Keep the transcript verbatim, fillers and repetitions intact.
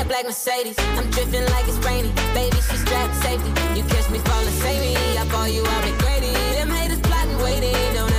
that black Mercedes. I'm drifting like it's rainy. Baby, she strapped safety. You catch me falling, save me. I ball you out McGrady. Them haters plotting, waiting. Don't